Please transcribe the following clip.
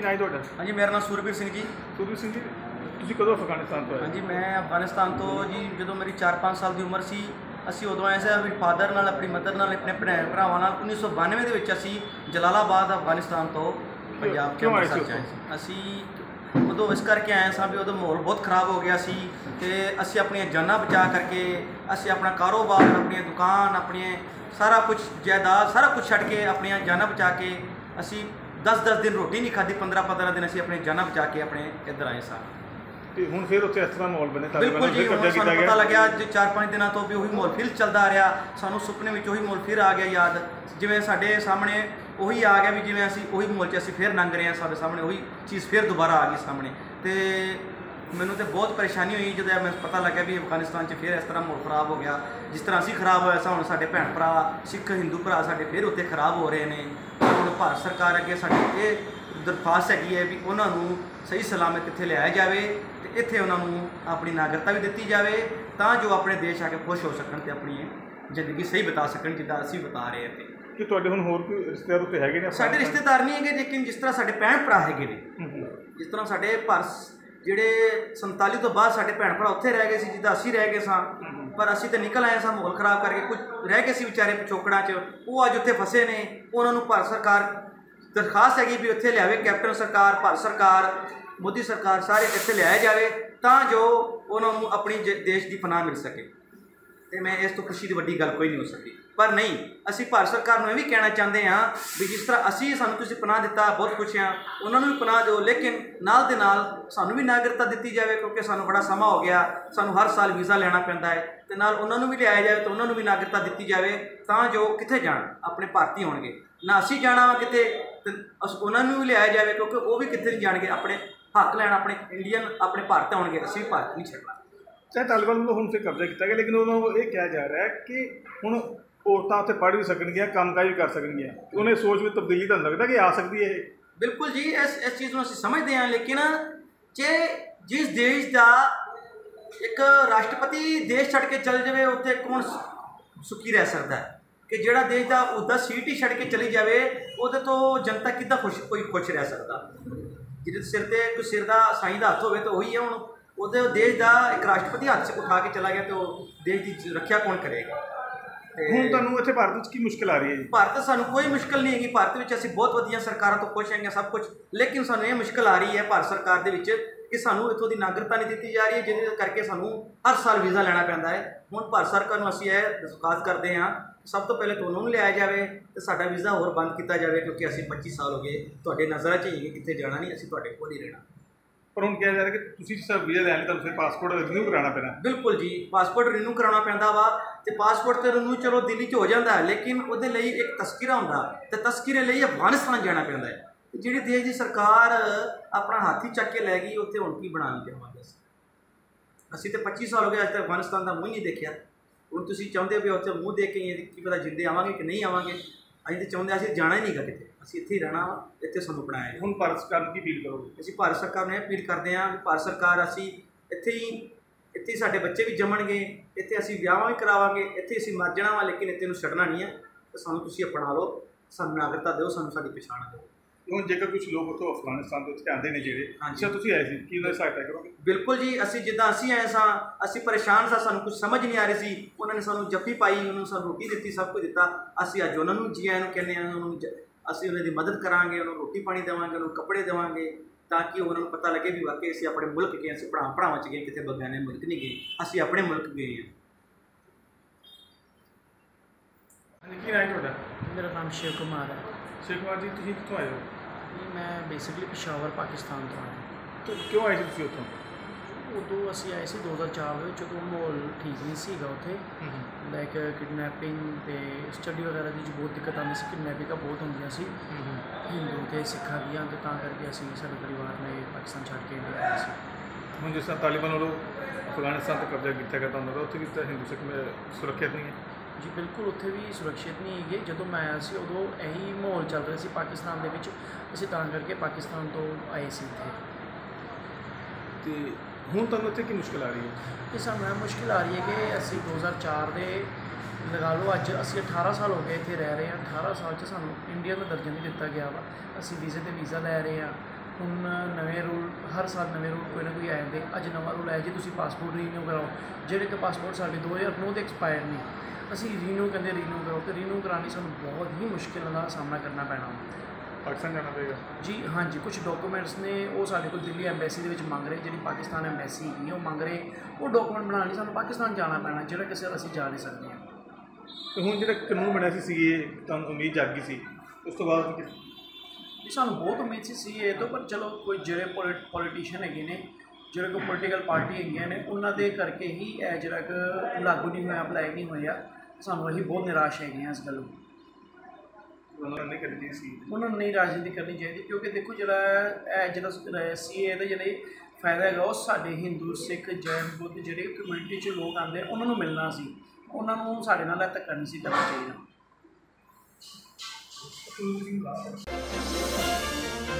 की नाम है? हाँ जी, मेरा नाम सूरबीर सिंह जी। सूरबीर सिंह जी, ਤੁਸੀਂ ਕਦੋਂ ਅਫਗਾਨਿਸਤਾਨ ਤੋਂ ਆਏ? हाँ जी, मैं अफगानिस्तान तो जी जो मेरी 4-5 साल की उम्र सी ਅਸੀਂ ਉਦੋਂ ਆਏ ਸੀ ਆਪਣੀ ਫਾਦਰ ਨਾਲ, ਆਪਣੀ ਮਦਰ ਨਾਲ, ਆਪਣੇ ਭੈਣ ਭਰਾਵਾਂ ਨਾਲ 1992 ਦੇ ਵਿੱਚ ਅਸੀਂ ਜਲਾਲਾਬਾਦ ਅਫਗਾਨਿਸਤਾਨ ਤੋਂ ਪੰਜਾਬ ਕਿਉਂ ਆਏ ਸੀ? ਅਸੀਂ ਉਦੋਂ ਇਸ ਕਰਕੇ ਆਏ ਸਾਂ ਵੀ ਉਦੋਂ ਮਾਹੌਲ ਬਹੁਤ ਖਰਾਬ ਹੋ ਗਿਆ ਸੀ ਤੇ ਅਸੀਂ ਆਪਣੀਆਂ ਜਾਨਾਂ ਬਚਾ ਕਰਕੇ ਅਸੀਂ ਆਪਣਾ ਕਾਰੋਬਾਰ, ਆਪਣੀ ਦੁਕਾਨ, ਆਪਣੀ ਸਾਰਾ ਕੁਝ ਜਾਇਦਾਦ ਸਾਰਾ ਕੁਝ ਛੱਡ ਕੇ ਆਪਣੀਆਂ ਜਾਨਾਂ ਬਚਾ ਕੇ ਅਸੀਂ 10-10 ਦਿਨ ਰੋਟੀ ਨਹੀਂ ਖਾਧੀ, 15-15 ਦਿਨ ਅਸੀਂ ਆਪਣੀਆਂ ਜਾਨਾਂ ਬਚਾ ਕੇ ਆਪਣੇ ਇੱਧਰ ਆਏ ਸਾਂ। ਤੇ ਹੁਣ ਫਿਰ ਉੱਥੇ ਇਸ ਤਰ੍ਹਾਂ ਮਾਹੌਲ ਬਣੇ ਬਿਲਕੁਲ ਜੀ, ਹੁਣ ਸਾਨੂੰ ਪਤਾ ਲੱਗਿਆ ਅੱਜ 4-5 ਦਿਨਾਂ ਤੋਂ ਵੀ ਉਹੀ ਮਾਹੌਲ ਫਿਰ ਚੱਲਦਾ ਆ ਰਿਹਾ। ਸਾਨੂੰ ਸੁਪਨੇ ਵਿੱਚ ਉਹੀ ਮਾਹੌਲ ਫਿਰ ਆ ਗਿਆ ਯਾਦ, ਜਿਵੇਂ ਸਾਡੇ ਸਾਹਮਣੇ ਉਹੀ ਆ ਗਿਆ ਵੀ ਜਿਵੇਂ ਅਸੀਂ ਉਹੀ ਮਾਹੌਲ 'ਚ ਅਸੀਂ ਫਿਰ ਲੰਘ ਰਹੇ ਹਾਂ, ਸਾਡੇ ਸਾਹਮਣੇ ਉਹੀ ਚੀਜ਼ ਫਿਰ ਦੁਬਾਰਾ ਆ ਗਈ ਸਾਹਮਣੇ। ਤੇ ਮੈਨੂੰ ਤਾਂ ਬਹੁਤ ਪਰੇਸ਼ਾਨੀ ਹੋਈ ਜਦੋਂ ਮੈਨੂੰ ਪਤਾ ਲੱਗਿਆ ਵੀ ਅਫਗਾਨਿਸਤਾਨ 'ਚ ਫਿਰ ਇਸ ਤਰ੍ਹਾਂ ਮਾਹੌਲ ਖਰਾਬ ਹੋ ਗਿਆ। ਜਿਸ ਤਰ੍ਹਾਂ ਅਸੀਂ ਖਰਾਬ ਹੋਇਆ ਸਾਂ, ਹੁਣ ਸਾਡੇ ਭੈਣ ਭਰਾ, ਸਿੱਖ ਹਿੰਦੂ ਭਰਾ ਸਾਡੇ ਫਿਰ ਉੱਥੇ ਖਰਾਬ ਹੋ ਰਹੇ ਨੇ। ਹੁਣ ਭਾਰਤ ਸਰਕਾਰ ਅੱਗੇ ਸਾਡੀ ਇਹ ਦਰਖਾਸਤ ਹੈਗੀ ਹੈ ਵੀ ਉਹਨਾਂ ਨੂੰ ਸਹੀ ਸਲਾਮਤ ਇੱਥੇ ਲਿਆਇਆ ਜਾਵੇ ਤੇ ਇੱਥੇ ਉਹਨਾਂ ਨੂੰ ਆਪਣੀ ਨਾਗਰਿਕਤਾ ਵੀ ਦਿੱਤੀ ਜਾਵੇ ਤਾਂ ਜੋ ਆਪਣੇ ਦੇਸ਼ ਆ ਕੇ ਖੁਸ਼ ਹੋ ਸਕਣ ਤੇ ਆਪਣੀ ਜ਼ਿੰਦਗੀ ਸਹੀ ਬਿਤਾ ਸਕਣ ਜਿੱਦਾਂ ਅਸੀਂ ਬਿਤਾ ਰਹੇ ਹਾਂ। ਕਿ ਤੁਹਾਡੇ ਹੁਣ ਹੋਰ ਕੋਈ ਰਿਸ਼ਤੇਦਾਰ ਉੱਥੇ ਹੈਗੇ ਨੇ? ਸਾਡੇ ਰਿਸ਼ਤੇਦਾਰ ਨਹੀਂ ਹੈਗੇ, ਲੇਕਿਨ ਜਿਸ ਤਰ੍ਹਾਂ ਸਾਡੇ ਭੈਣ ਭਰਾ ਹੈਗੇ ਨੇ, ਜਿਸ ਤਰ੍ਹਾਂ ਸਾਡੇ ਜਿਹੜੇ 47 ਤੋਂ ਬਾਅਦ ਸਾਡੇ ਭੈਣ ਭਰਾ ਉੱਥੇ ਰਹਿ ਗਏ ਸੀ ਜਿੱਦਾਂ ਅਸੀਂ ਰਹਿ ਗਏ ਸਾਂ, ਪਰ ਅਸੀਂ ਤਾਂ ਨਿਕਲ ਆਏ ਸਾਂ ਮਾਹੌਲ ਖਰਾਬ ਕਰਕੇ। ਕੁਝ ਰਹਿ ਗਏ ਸੀ ਵਿਚਾਰੇ ਪਿਛੋਕੜਾਂ 'ਚ, ਉਹ ਅੱਜ ਉੱਥੇ ਫਸੇ ਨੇ। ਉਹਨਾਂ ਨੂੰ ਭਾਰਤ ਸਰਕਾਰ ਦਰਖਾਸਤ ਹੈਗੀ ਵੀ ਉੱਥੇ ਲਿਆਵੇ, ਕੈਪਟਨ ਸਰਕਾਰ, ਭਾਰਤ ਸਰਕਾਰ, ਮੋਦੀ ਸਰਕਾਰ ਸਾਰੇ ਇੱਥੇ ਲਿਆਇਆ ਜਾਵੇ ਤਾਂ ਜੋ ਉਹਨਾਂ ਨੂੰ ਆਪਣੀ ਦੇਸ਼ ਦੀ ਪਨਾਹ ਮਿਲ ਸਕੇ। ਤੇ ਮੈਂ ਇਸ ਤੋਂ ਖੁਸ਼ੀ ਦੀ ਵੱਡੀ ਗੱਲ ਕੋਈ ਨਹੀਂ ਹੋ ਸਕਦੀ। ਪਰ ਨਹੀਂ, ਅਸੀਂ ਭਾਰਤ ਸਰਕਾਰ ਨੂੰ ਇਹ ਵੀ ਕਹਿਣਾ ਚਾਹੁੰਦੇ ਹਾਂ ਵੀ ਜਿਸ ਤਰ੍ਹਾਂ ਅਸੀਂ ਸਾਨੂੰ ਤੁਸੀਂ ਪਨਾਹ ਦਿੱਤਾ, ਬਹੁਤ ਖੁਸ਼ ਹਾਂ, ਉਹਨਾਂ ਨੂੰ ਵੀ ਪਨਾਹ ਦਿਓ, ਲੇਕਿਨ ਨਾਲ ਦੇ ਨਾਲ ਸਾਨੂੰ ਵੀ ਨਾਗਰਿਕਤਾ ਦਿੱਤੀ ਜਾਵੇ ਕਿਉਂਕਿ ਸਾਨੂੰ ਬੜਾ ਸਮਾਂ ਹੋ ਗਿਆ, ਸਾਨੂੰ ਹਰ ਸਾਲ ਵੀਜ਼ਾ ਲੈਣਾ ਪੈਂਦਾ ਹੈ। ਤੇ ਨਾਲ ਉਹਨਾਂ ਨੂੰ ਵੀ ਲਿਆਇਆ ਜਾਵੇ ਤਾਂ ਉਹਨਾਂ ਨੂੰ ਵੀ ਨਾਗਰਿਕਤਾ ਦਿੱਤੀ ਜਾਵੇ ਤਾਂ ਜੋ ਕਿੱਥੇ ਜਾਣ, ਆਪਣੇ ਭਾਰਤੀ ਹੋਣਗੇ ਨਾ। ਅਸੀਂ ਜਾਣਾ ਵਾ ਕਿਤੇ ਤੇ ਉਹਨਾਂ ਨੂੰ ਵੀ ਲਿਆਇਆ ਜਾਵੇ ਕਿਉਂਕਿ ਉਹ ਵੀ ਕਿੱਥੇ ਨਹੀਂ ਜਾਣਗੇ, ਆਪਣੇ ਹੱਕ ਲੈਣ, ਆਪਣੇ ਇੰਡੀਅਨ, ਆਪਣੇ ਭਾਰਤ ਆਉਣਗੇ। ਅਸੀਂ ਵੀ ਭਾਰਤ ਨਹੀਂ ਛੱਡਣਾ। ਚਾਹੇ ਤਾਲਿਬਾਨ ਵੱਲੋਂ ਹੁਣ ਫਿਰ ਕਬਜ਼ਾ ਕੀਤਾ ਗਿਆ, ਲੇਕਿਨ ਉਹਨਾਂ ਨੂੰ ਇਹ ਕਿਹਾ ਜਾ ਰਿਹਾ ਹੈ ਕਿ ਹੁਣ ਔਰਤਾਂ ਉੱਥੇ ਪੜ੍ਹ ਵੀ ਸਕਣਗੀਆਂ, ਕੰਮਕਾਜ ਵੀ ਕਰ ਸਕਣਗੀਆਂ। ਉਹਨੇ ਸੋਚ ਵਿੱਚ ਤਬਦੀਲੀ ਤਾਂ ਲੱਗਦਾ ਕਿ ਆ ਸਕਦੀ ਹੈ ਇਹ? ਬਿਲਕੁਲ ਜੀ, ਇਸ ਚੀਜ਼ ਨੂੰ ਅਸੀਂ ਸਮਝਦੇ ਹਾਂ, ਲੇਕਿਨ ਜੇ ਜਿਸ ਦੇਸ਼ ਦਾ ਇੱਕ ਰਾਸ਼ਟਰਪਤੀ ਦੇਸ਼ ਛੱਡ ਕੇ ਚੱਲ ਜਾਵੇ ਉੱਥੇ ਕੌਣ ਸੁਖੀ ਰਹਿ ਸਕਦਾ ਹੈ? ਕਿ ਜਿਹੜਾ ਦੇਸ਼ ਦਾ ਉਹਦਾ ਸੀਟ ਹੀ ਛੱਡ ਕੇ ਚਲੀ ਜਾਵੇ ਉਹਦੇ ਤੋਂ ਜਨਤਾ ਕਿੱਦਾਂ ਕੋਈ ਖੁਸ਼ ਰਹਿ ਸਕਦਾ? ਜਿਹਦੇ ਸਿਰ 'ਤੇ ਕੋਈ ਸਿਰ ਦਾ ਸਾਈਂ ਦਾ ਹੱਥ ਹੋਵੇ ਤਾਂ ਉਹੀ ਹੈ। ਹੁਣ ਉਹਦੇ ਦੇਸ਼ ਦਾ ਇੱਕ ਰਾਸ਼ਟਰਪਤੀ ਹੱਥ 'ਚ ਉਠਾ ਕੇ ਚਲਾ ਗਿਆ ਤੇ ਉਹ ਦੇਸ਼ ਦੀ ਰੱਖਿਆ ਕੌਣ ਕਰੇਗਾ? ਹੁਣ ਤੁਹਾਨੂੰ ਇੱਥੇ ਭਾਰਤ ਵਿੱਚ ਕੀ ਮੁਸ਼ਕਿਲ ਆ ਰਹੀ ਹੈ ਜੀ? ਭਾਰਤ ਸਾਨੂੰ ਕੋਈ ਮੁਸ਼ਕਿਲ ਨਹੀਂ ਹੈਗੀ। ਭਾਰਤ ਵਿੱਚ ਅਸੀਂ ਬਹੁਤ ਵਧੀਆ ਸਰਕਾਰਾਂ ਤੋਂ ਖੁਸ਼ ਹੈਗੇ ਸਭ ਕੁਝ, ਲੇਕਿਨ ਸਾਨੂੰ ਇਹ ਮੁਸ਼ਕਿਲ ਆ ਰਹੀ ਹੈ ਭਾਰਤ ਸਰਕਾਰ ਦੇ ਵਿੱਚ ਕਿ ਸਾਨੂੰ ਇੱਥੋਂ ਦੀ ਨਾਗਰਿਕਤਾ ਨਹੀਂ ਦਿੱਤੀ ਜਾ ਰਹੀ ਹੈ, ਜਿਹਦੇ ਕਰਕੇ ਸਾਨੂੰ ਹਰ ਸਾਲ ਵੀਜ਼ਾ ਲੈਣਾ ਪੈਂਦਾ ਹੈ। ਹੁਣ ਭਾਰਤ ਸਰਕਾਰ ਨੂੰ ਅਸੀਂ ਇਹ ਦਰਖਾਸਤ ਕਰਦੇ ਹਾਂ ਸਭ ਤੋਂ ਪਹਿਲੇ ਤੁਹਾਨੂੰ ਨੂੰ ਲਿਆਇਆ ਜਾਵੇ ਤੇ ਸਾਡਾ ਵੀਜ਼ਾ ਹੋਰ ਬੰਦ ਕੀਤਾ ਜਾਵੇ ਕਿਉਂਕਿ ਅਸੀਂ 25 ਸਾਲ ਹੋ ਗਏ ਤੁਹਾਡੇ ਨਜ਼ਰਾਂ 'ਚ ਹੀ ਕਿਤੇ ਜਾਣਾ ਨਹੀਂ, ਅਸੀਂ ਤੁਹਾਡੇ ਕੋਲ ਹੀ ਰਹਿਣਾ। ਪਰ ਹੁਣ ਕਿਹਾ ਜਾ ਰਿਹਾ ਕਿ ਤੁਸੀਂ ਸਿਰਫ ਵੀਜ਼ਾ ਲੈਣ ਲਈ ਤੁਹਾਨੂੰ ਫਿਰ ਪਾਸਪੋਰਟ ਰਿਨਿਊ ਕਰਾਉਣਾ ਪੈਣਾ? ਬਿਲਕੁਲ ਜੀ, ਪਾਸਪੋਰਟ ਰਿਨਿਊ ਕਰਾਉਣਾ ਪੈਂਦਾ ਵਾ ਤੇ ਪਾਸਪੋਰਟ ਤੇ ਰਿਨਿਊ ਚਲੋ ਦਿੱਲੀ 'ਚ ਹੋ ਜਾਂਦਾ ਹੈ, ਲੇਕਿਨ ਉਹਦੇ ਲਈ ਇੱਕ ਤਸਕੀਰਾ ਹੁੰਦਾ ਤੇ ਤਸਕੀਰੇ ਲਈ ਅਫਗਾਨਿਸਤਾਨ ਜਾਣਾ ਪੈਂਦਾ ਹੈ। ਜਿਹੜੀ ਦੇਸ਼ ਦੀ ਸਰਕਾਰ ਆਪਣਾ ਹੱਥ ਹੀ ਚੱਕ ਕੇ ਲੈ ਗਈ ਉੱਥੇ ਹੁਣ ਕੀ ਬਣਾਉਣ ਜਾਵਾਂਗੇ ਅਸੀਂ? ਤੇ 25 ਸਾਲ ਹੋ ਗਏ ਅੱਜ ਤੱਕ ਅਫਗਾਨਿਸਤਾਨ ਦਾ ਮੂੰਹ ਨਹੀਂ ਦੇਖਿਆ। ਹੁਣ ਤੁਸੀਂ ਚਾਹੁੰਦੇ ਹੋ ਵੀ ਉੱਥੇ ਮੂੰਹ ਦੇਖ ਕੇ ਕੀ ਪਤਾ ਜਿੰਦੇ ਆਵਾਂਗੇ ਕਿ ਨਹੀਂ ਆਵਾਂਗੇ। ਅਸੀਂ ਤਾਂ ਚਾਹੁੰਦੇ ਅਸੀਂ ਜਾਣਾ ਹੀ ਨਹੀਂ ਗਾ ਕਿਤੇ, ਅਸੀਂ ਇੱਥੇ ਹੀ ਰਹਿਣਾ ਵਾ, ਇੱਥੇ ਸਾਨੂੰ ਬਣਾਇਆ। ਹੁਣ ਭਾਰਤ ਸਰਕਾਰ ਨੂੰ ਕੀ ਅਪੀਲ ਕਰੋਗੇ? ਅਸੀਂ ਭਾਰਤ ਸਰਕਾਰ ਨੂੰ ਇਹ ਅਪੀਲ ਕਰਦੇ ਹਾਂ ਕਿ ਭਾਰਤ ਸਰਕਾਰ ਅਸੀਂ ਇੱਥੇ ਹੀ ਸਾਡੇ ਬੱਚੇ ਵੀ ਜੰਮਣਗੇ, ਇੱਥੇ ਅਸੀਂ ਵਿਆਹਾਂ ਵੀ ਕਰਾਵਾਂਗੇ, ਇੱਥੇ ਅਸੀਂ ਮਰ ਜਾਣਾ ਵਾ, ਲੇਕਿਨ ਇੱਥੇ ਨੂੰ ਛੱਡਣਾ ਨਹੀਂ ਹੈ। ਤਾਂ ਸਾਨੂੰ ਤੁਸੀਂ ਅਪਣਾ ਲਓ, ਸਾਨੂੰ ਨਾਗਰਿਕਤਾ ਦਿਓ, ਸਾਨੂੰ ਸਾਡੀ ਪਛਾਣ ਦਿਓ। ਹੁਣ ਜੇਕਰ ਕੁਝ ਲੋਕ ਉੱਥੋਂ ਅਫਗਾਨਿਸਤਾਨ ਤੋਂ ਉੱਥੇ ਆਉਂਦੇ ਨੇ ਜਿਹੜੇ, ਅੱਛਾ ਤੁਸੀਂ ਆਏ ਸੀ, ਕੀ ਉਹਨਾਂ ਦੀ ਸਹਾਇਤਾ ਕਰੋਗੇ? ਬਿਲਕੁਲ ਜੀ, ਅਸੀਂ ਜਿੱਦਾਂ ਅਸੀਂ ਆਏ ਸਾਂ ਅਸੀਂ ਪਰੇਸ਼ਾਨ ਸਾਂ, ਸਾਨੂੰ ਕੁਝ ਸਮਝ ਨਹੀਂ ਆ ਰਹੀ ਸੀ। ਉਹਨਾਂ ਨੇ ਸਾਨੂੰ ਜੱਫੀ ਪਾਈ, ਉਹਨਾਂ ਸਾਨੂੰ ਰੋਟੀ ਦਿੱਤੀ, ਸਭ ਕੁਝ ਦਿੱਤਾ। ਅਸੀਂ ਅੱਜ ਉਹਨਾਂ ਨੂੰ ਜੀ ਆਇਆਂ ਨੂੰ ਕਹਿੰਦੇ ਹਾਂ, ਉਹਨਾਂ ਨੂੰ ਅਸੀਂ ਉਹਨਾਂ ਦੀ ਮਦਦ ਕਰਾਂਗੇ, ਉਹਨਾਂ ਨੂੰ ਰੋਟੀ ਪਾਣੀ ਦੇਵਾਂਗੇ, ਉਹਨਾਂ ਨੂੰ ਕੱਪੜੇ ਦੇਵਾਂਗੇ ਤਾਂ ਕਿ ਉਹਨਾਂ ਨੂੰ ਪਤਾ ਲੱਗੇ ਵੀ ਵਾਕਈ ਅਸੀਂ ਆਪਣੇ ਮੁਲਕ ਗਏ, ਅਸੀਂ ਭਰਾਵਾਂ 'ਚ ਗਏ, ਕਿਤੇ ਬਗਾਨੇ ਮੁਲਕ ਨਹੀਂ ਗਏ, ਅਸੀਂ ਆਪਣੇ ਮੁਲਕ ਗਏ ਹਾਂ। ਕੀ ਨਾਮ ਤੁਹਾਡਾ? मेरा नाम शिव कुमार है ਸ਼ਿਵ ਕੁਮਾਰ ਜੀ, ਤੁਸੀਂ ਕਿੱਥੋਂ ਆਏ ਹੋ? जी। मैं बेसिकली पेशावर पाकिस्तान तो आया। ਤੇ ਕਿਉਂ ਆਏ ਸੀ ਤੁਸੀਂ ਉੱਥੋਂ? उदों असी आए सी 2004 में, जो माहौल ठीक नहीं सीगा उत्थे, लाइक किडनैपिंग ते स्टडी वगैरह की बहुत दिक्कत आती सी, किडनैपिंग बहुत होंदियां सी हिंदू ते सिखा दियां, तो तां करके असी साडे परिवार ने पाकिस्तान छड्ड के इंडिया आए सी। ਹੁਣ ਜਿਸ ਤਰ੍ਹਾਂ ਤਾਲਿਬਾਨ ਵੱਲੋਂ ਅਫਗਾਨਿਸਤਾਨ 'ਤੇ ਕਬਜ਼ਾ ਕੀਤਾ ਗਿਆ ਤੁਹਾਨੂੰ ਲੱਗਦਾ ਉੱਥੇ ਵੀ ਤਾਂ ਹਿੰਦੂ ਸਿੱਖ ਸੁਰੱਖਿਅਤ ਨਹੀਂ ਹੈ? जी बिल्कुल, उत्थे भी सुरक्षित नहीं है। जो मैं आया सी उदों यही माहौल चल रहा सी पाकिस्तान दे विच, असीं तां करके पाकिस्तान तो आए सी इत्थे। ਤੇ ਹੁਣ ਤੁਹਾਨੂੰ ਇੱਥੇ ਕੀ ਮੁਸ਼ਕਿਲ ਆ ਰਹੀ ਹੈ? ये सानूं यह मुश्किल आ रही है कि असी 2004 के लगा लो अज असी 18 साल हो गए इत्थे रह रहे हैं। 18 साल सानूं इंडिया का दर्जा नहीं दिता गया वा। असी वीज़े ते वीज़ा लै रहे हैं, ਹੁਣ ਨਵੇਂ ਰੂਲ ਹਰ ਸਾਲ ਨਵੇਂ ਰੂਲ ਕੋਈ ਨਾ ਕੋਈ ਆ ਜਾਂਦੇ। ਅੱਜ ਨਵਾਂ ਰੂਲ ਆਇਆ ਜੀ ਤੁਸੀਂ ਪਾਸਪੋਰਟ ਰੀਨਿਊ ਕਰਾਓ। ਜਿਹੜੇ ਕਿ ਪਾਸਪੋਰਟ ਸਾਡੇ 2009 ਦੇ ਐਕਸਪਾਇਰ ਨੇ, ਅਸੀਂ ਰੀਨਿਊ ਰੀਨਿਊ ਕਰੋ, ਤੇ ਰੀਨਿਊ ਕਰਾਉਣ ਲਈ ਸਾਨੂੰ ਬਹੁਤ ਹੀ ਮੁਸ਼ਕਿਲਾਂ ਦਾ ਸਾਹਮਣਾ ਕਰਨਾ ਪੈਣਾ। ਪਾਕਿਸਤਾਨ ਜਾਣਾ ਪਏਗਾ ਜੀ ਹਾਂਜੀ, ਕੁਝ ਡਾਕੂਮੈਂਟਸ ਨੇ ਉਹ ਸਾਡੇ ਕੋਲ ਦਿੱਲੀ ਐਮਬੈਸੀ ਦੇ ਵਿੱਚ ਮੰਗ ਰਹੇ, ਜਿਹੜੀ ਪਾਕਿਸਤਾਨ ਐਮਬੈਸੀ ਹੈਗੀ ਉਹ ਮੰਗ ਰਹੇ। ਉਹ ਡਾਕੂਮੈਂਟ ਬਣਾਉਣ ਲਈ ਸਾਨੂੰ ਪਾਕਿਸਤਾਨ ਜਾਣਾ ਪੈਣਾ, ਜਿਹੜਾ ਕਿ ਅਸੀਂ ਜਾ ਨਹੀਂ ਸਕਦੇ ਹਾਂ। ਤੇ ਹੁਣ ਜਿਹੜਾ ਕਾਨੂੰਨ ਬਣਿਆ ਸੀ ਸੀਏ, ਤੁਹਾਨੂੰ ਉਮੀਦ ਜਾਗੀ ਸੀ, ਉਸ ਤੋਂ ਬਾਅਦ ਜੀ ਸਾਨੂੰ ਬਹੁਤ ਉਮੀਦ ਸੀ ਸੀਏ ਤੋਂ, ਪਰ ਚਲੋ ਕੋਈ ਜਿਹੜੇ ਪੋਲੀਟੀਸ਼ੀਅਨ ਹੈਗੇ ਨੇ, ਜਿਹੜੇ ਕੋਈ ਪੋਲੀਟੀਕਲ ਪਾਰਟੀ ਹੈਗੀਆਂ ਨੇ, ਉਹਨਾਂ ਦੇ ਕਰਕੇ ਹੀ ਇਹ ਜਿਹੜਾ ਕਿ ਲਾਗੂ ਨਹੀਂ ਹੋਇਆ, ਅਪਲਾਈ ਨਹੀਂ ਹੋਇਆ। ਸਾਨੂੰ ਅਸੀਂ ਬਹੁਤ ਨਿਰਾਸ਼ ਹੈਗੇ ਹਾਂ ਇਸ ਗੱਲੋਂ। ਉਹਨਾਂ ਨੇ ਕਰਨੀ ਸੀ, ਉਹਨਾਂ ਨੂੰ ਨਹੀਂ ਰਾਜਨੀਤੀ ਕਰਨੀ ਚਾਹੀਦੀ, ਕਿਉਂਕਿ ਦੇਖੋ ਜਿਹੜਾ ਇਹ ਜਿਹੜਾ ਸੀਏ ਦਾ ਜਿਹੜੇ ਫਾਇਦਾ ਹੈਗਾ ਉਹ ਸਾਡੇ ਹਿੰਦੂ, ਸਿੱਖ, ਜੈਨ, ਬੁੱਧ ਜਿਹੜੇ ਕਮਿਊਨਿਟੀ 'ਚ ਲੋਕ ਆਉਂਦੇ ਉਹਨਾਂ ਨੂੰ ਮਿਲਣਾ ਸੀ। ਉਹਨਾਂ ਨੂੰ ਸਾਡੇ ਨਾਲ ਧੱਕਾ ਨਹੀਂ ਸੀ ਕਰਨਾ ਚਾਹੀਦਾ।